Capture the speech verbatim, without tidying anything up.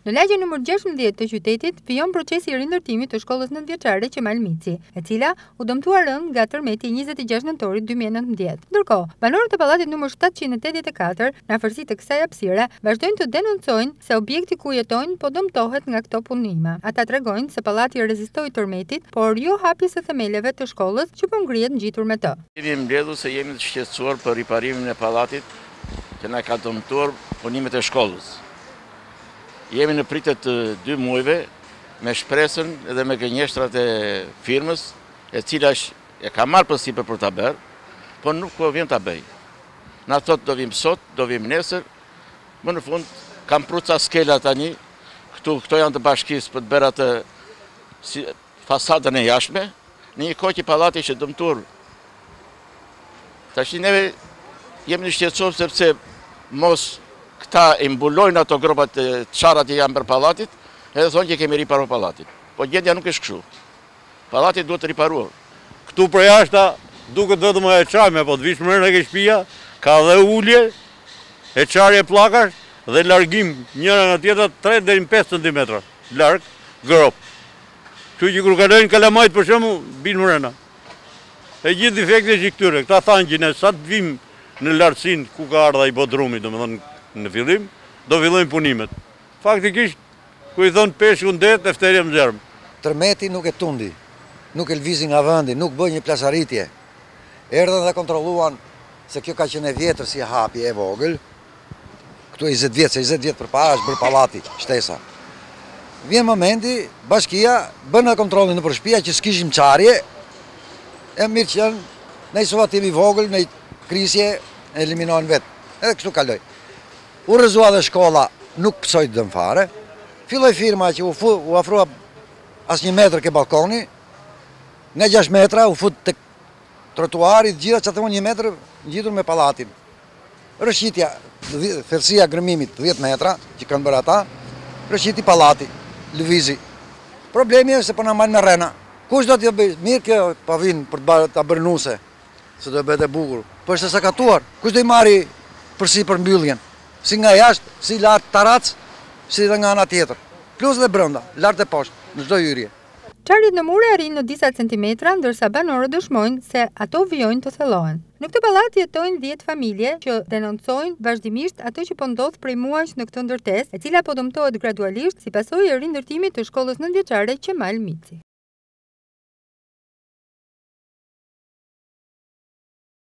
Në lagjen numër gjashtëmbëdhjetë të qytetit vijon procesi i rindërtimit të shkollës nëntëvjeçare Qemal Mici, e cila u dëmtua rënd nga tërmeti i njëzet e gjashtë nëntorit dy mijë e nëntëmbëdhjetë. Ndërkohë, banorët e pallatit numër shtatëqind e tetëdhjetë e katër, në afërsi të kësaj hapësire, vazhdojnë të denoncojnë se objekti ku jetojnë po dëmtohet nga këto punime. Ata tregojnë se pallati rezistoi tërmetit, por jo hapjes së themeleve të shkollës që po ngrihet ngjitur me të. Jemi mbledhur se jemi të shqetësuar për riparimin e pallatit që na ka dëmtuar punimet e shkollës. Jemi në pritje të dy muajve me shpresën edhe me gënjeshtrat e firmës, e cila e ka marrë përsipër për ta bërë, por nuk po vjen ta bëj. Na thot do vim sot, do vim nesër, më në fund kam pruca skela tani, këtu këto janë të bashkisë për të bërë atë si, fasadën e jashtme, në një kohë që pallati ishte dëmtuar. Tash neve jemi në shqetësuar sepse mos këta i mbulojnë ato gropat e çarrat që janë për pallatit, edhe thonë që kemi riparuar pallatin. Po gjendja nuk është kështu. Pallati duhet të riparuar. Këtu për jashta duket vetëm e çarme, po të vish mërën e shtëpia, ka dhe ulje, e çarje pllakash dhe largim njëra nga tjetra tre deri në pesë centimetra larg grop. Kështu që kur kalojnë kalamajt për shembull, bin mrena. E gjithë defektet që këtyre, këta thanë që ne sa të vim në lartësinë ku ka ardha i bodrumit, domethënë në fillim, do fillojnë punimet. Faktikisht, ku i thonë peshku në det, efterja më zermë. Tërmeti nuk e tundi, nuk e lvizi nga vëndi, nuk bëj një plasaritje. Erdhen dhe kontroluan se kjo ka qenë e vjetër si hapje e vogël, këtu e njëzet vjetë, se njëzet vjetë për para është bërë pallati, shtesa. Vjen momenti, bashkia bënë kontrolin në përshpia që s'kishim qarje, e mirë që janë, ne i sovatimi vogël, ne i krisje, eliminohen vetë, edhe kështu kaloj. U rrëzua dhe shkolla nuk pësoj dëm fare, filloj firma që u, fu, u afrua as një metër ke balkoni, nga gjashtë metra u fut të trotuarit, gjitha që të një metër ngjitur me pallatin. Rëshqitja, thellësia grëmimit dhjetë metra, që kanë bërë ata, rëshqiti pallati, lëvizi. Problemi është se po na marrin me rrena. Kush do t'ja bëj? Mirë kjo pa vinë për të bërë nuse, se do e bëhet e bukur. Po është e sakatuar, kush do i marri përsi për mbylljen? Si nga jashtë, si lartë tarac, si dhe nga ana tjetër. Plus dhe brenda, lartë e poshtë, në çdo hyrje. Çarjet në mure arrin në disa centimetra, ndërsa banorët dëshmojnë se ato vijojnë të thellohen. Në këtë pallat jetojnë dhjetë familje që denoncojnë vazhdimisht ato që po ndodh prej muajsh në këtë ndërtesë, e cila po dëmtohet gradualisht si pasojë e rindërtimit të shkollës nëntëvjeçare Qemal Mici.